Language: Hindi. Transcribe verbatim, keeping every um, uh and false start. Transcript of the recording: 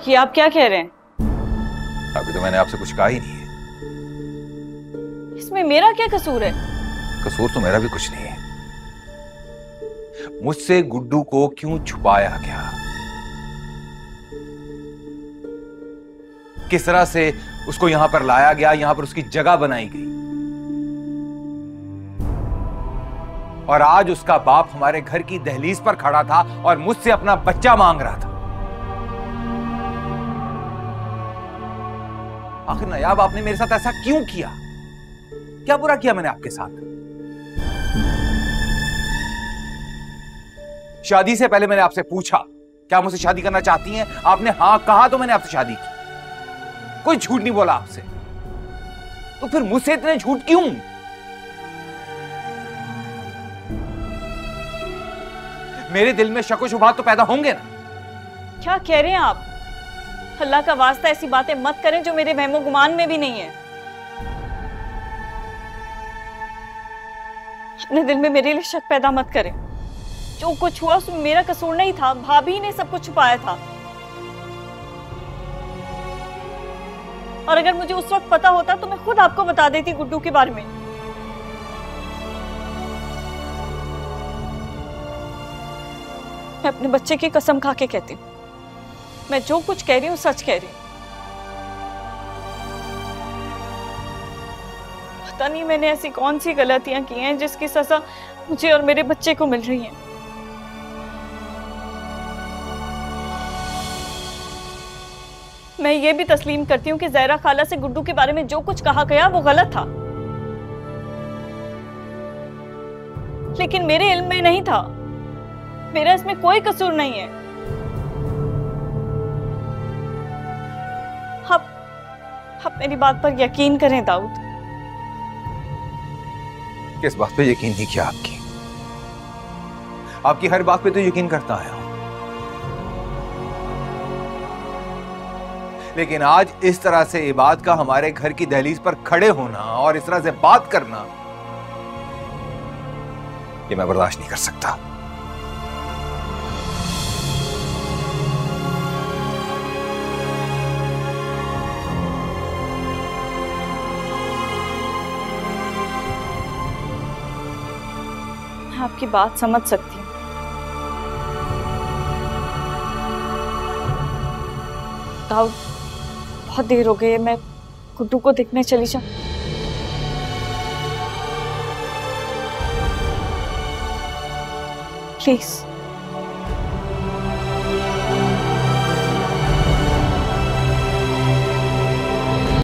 ये आप क्या कह रहे हैं? अभी तो मैंने आपसे कुछ कहा ही नहीं है। इसमें मेरा क्या कसूर है? कसूर तो मेरा भी कुछ नहीं है। मुझसे गुड्डू को क्यों छुपाया गया, किस तरह से उसको यहां पर लाया गया, यहां पर उसकी जगह बनाई गई, और आज उसका बाप हमारे घर की दहलीज पर खड़ा था और मुझसे अपना बच्चा मांग रहा था। आखिर नायाब आपने मेरे साथ ऐसा क्यों किया? क्या बुरा किया मैंने आपके साथ? शादी से पहले मैंने आपसे पूछा क्या मुझसे शादी करना चाहती हैं? आपने हां कहा तो मैंने आपसे शादी की, कोई झूठ नहीं बोला आपसे। तो फिर मुझसे इतने झूठ क्यों? मेरे दिल में शक व शुबहात तो पैदा होंगे ना। क्या कह रहे हैं आप? अल्लाह का वास्ता ऐसी बातें मत करें जो मेरे वहमो गुमान में भी नहीं है। अपने दिल में मेरे लिए शक पैदा मत करें। जो कुछ हुआ उसमें मेरा कसूर नहीं था, भाभी ने सब कुछ छुपाया था। और अगर मुझे उस वक्त पता होता तो मैं खुद आपको बता देती गुड्डू के बारे में। मैं अपने बच्चे की कसम खा के कहती हूँ, मैं जो कुछ कह रही हूँ सच कह रही हूँ। पता नहीं मैंने ऐसी कौन सी गलतियां की हैं जिसकी सजा मुझे और मेरे बच्चे को मिल रही है। मैं ये भी तस्लीम करती हूँ कि ज़हरा खाला से गुड्डू के बारे में जो कुछ कहा गया वो गलत था, लेकिन मेरे इल्म में नहीं था। मेरा इसमें कोई कसूर नहीं है। आप, आप मेरी बात पर यकीन करें दाऊद। किस बात पे यकीन नहीं किया? आपकी आपकी हर बात पे तो यकीन करता आया हूं, लेकिन आज इस तरह से इबाद का हमारे घर की दहलीज पर खड़े होना और इस तरह से बात करना, ये मैं बर्दाश्त नहीं कर सकता। आपकी बात समझ सकती हूँ। दाऊद, बहुत देर हो गई है, मैं गुड्डू को देखने चली जाऊं। प्लीज।